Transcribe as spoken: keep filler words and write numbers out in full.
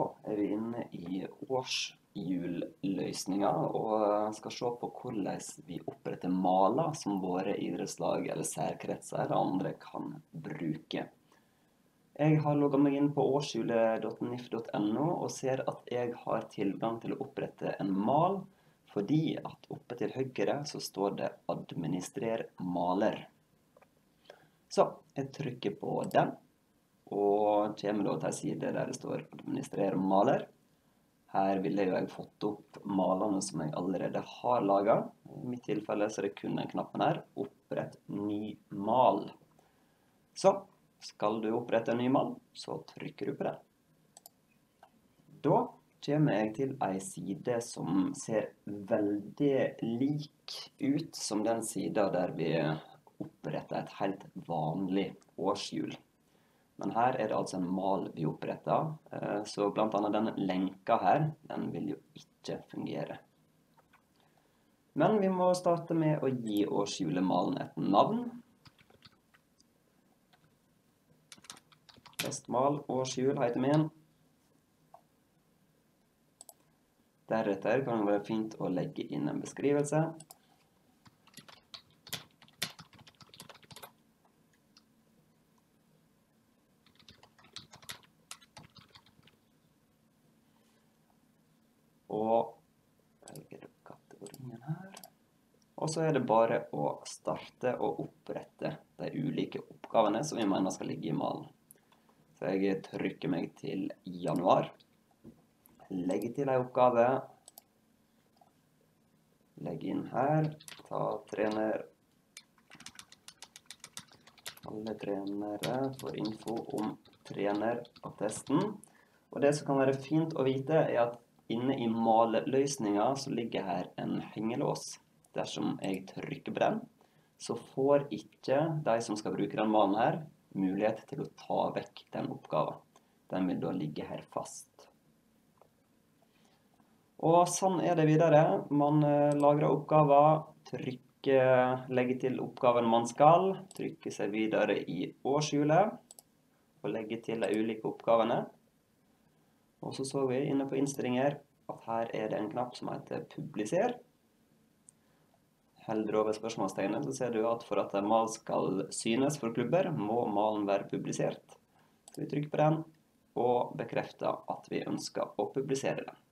er vi inne i årsjulløsninger og skal se på hvordan vi oppretter maler som våre idrettslag eller særkretser eller andre kan bruke. Jeg har logget meg inn på årshjule punktum nif punktum no og ser at jeg har tilgang til å opprette en mal, fordi at oppe til høyre så står det administrer maler. Så jeg trykker på den. Og kommer da til en side der det står administrer maler. Her ville jeg fått opp malene som jeg allerede har laget. I mitt tilfelle så er det kun den knappen her, opprett ny mal. Så skal du opprette en ny mal, så trykker du på det. Da kommer jeg til en side som ser veldig lik ut som den siden der vi oppretter et helt vanlig årshjul. Men her er det altså en mal vi oppretter, så blant annet denne lenka her, den vil jo ikke fungere. Men vi må starte med å gi årshjulemalen et navn. Festmal, årshjul heter min. Deretter kan det være fint å legge inn en beskrivelse. Og velger kategorien her. Og så er det bare å starte og opprette de ulike oppgavene som vi mener skal ligge i malen. Så jeg trykker meg til januar. Legger til en oppgave. Legg inn her. Ta trener. Alle trenere får info om trenerattesten. Og det som kan være fint å vite er at inne i malløsninga så ligger her en hengelås. Dersom jeg trykker på den, så får ikke de som skal bruke den malen her mulighet til å ta vekk den oppgaven. Den vil da ligge her fast. Og sånn er det videre. Man lagrer oppgaver, trykker, legger til oppgaven man skal, trykker seg videre i årshjulet og legger til de ulike oppgavene. Og så så vi inne på innstillinger at her er det en knapp som heter publiser. Helder over spørsmålstegnet så ser du at for at en mal skal synes for klubber, må malen være publisert. Så vi trykker på den og bekrefter at vi ønsker å publisere den.